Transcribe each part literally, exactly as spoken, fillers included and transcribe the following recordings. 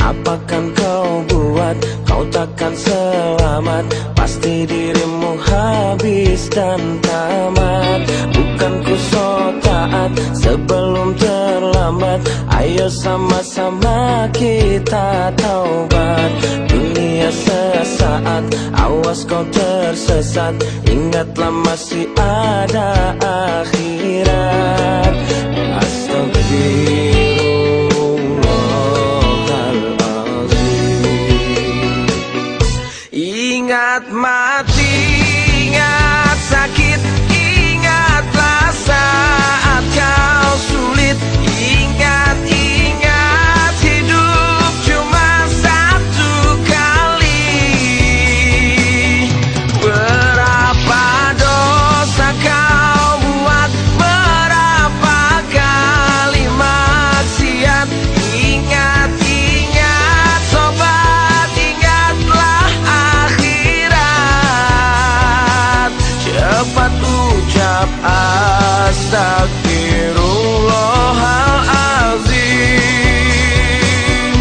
Apakan kau buat, kau takkan selamat. Pasti dirimu habis dan tamat. Bukan ku so taat sebelum terlambat. Ayo sama-sama kita taubat. Dunia sesaat, awas kau tersesat. Ingatlah masih ada akhirat. Astagfirullahaladzim. Ingat mati, ingat sakit, ingatlah saat kau sulit. Ingat, ingat hidup cuma satu kali. Berapa dosa kau buat, berapa kali maksiat. Ingat, ingat sobat, ingatlah akhirat. Cepat ucap astagfirullahaladzim.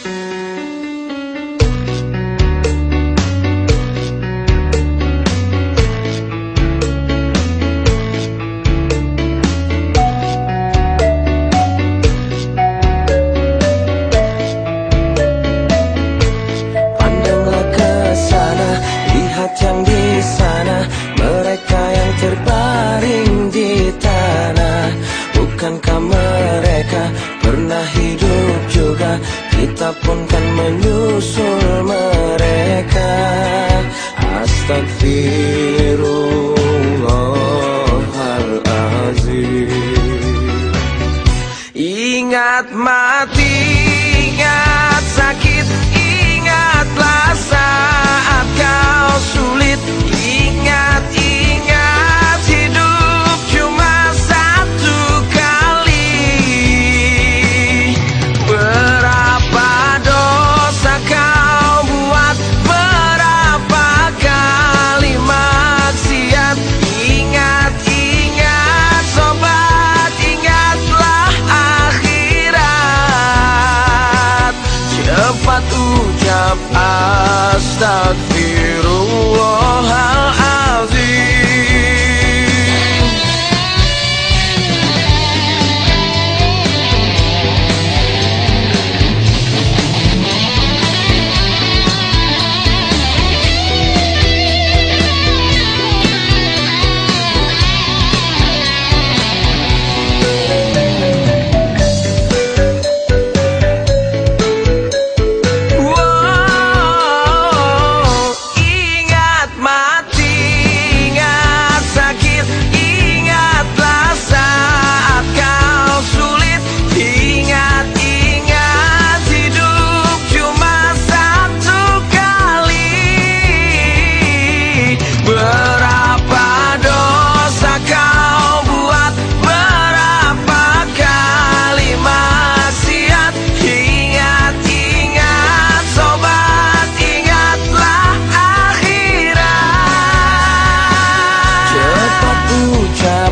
Pandanglah ke sana, lihat yang di sana, mereka yang terbaring di tanah. Bukankah mereka pernah hidup juga? Kita pun kan menyusul mereka. Astagfirullahaladzim. Ingat mati, ingat sakit, ingatlah saat kau sulit. Ingat, ingat hidup cuma satu kali. Berapa dosa kau buat, berapa kali maksiat. Ingat, ingat sobat, ingatlah akhirat. Cepat ucap astagfirullahaladzim. Wow, ingat mati, ingat sakit, ingatlah saat kau sulit. Ingat, ingat hidup cuma satu kali. Berapa dosa kau buat, berapa kali maksiat. Ingat, ingat sobat, ingatlah akhirat. Cepat ucap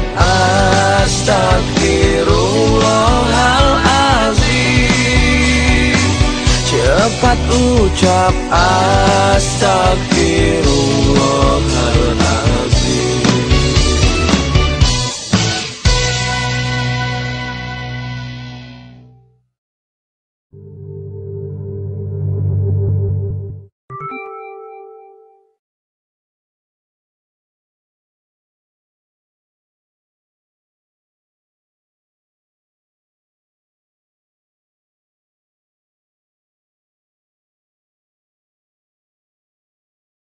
astagfirullahaladzim. Cepat ucap astagfirullah.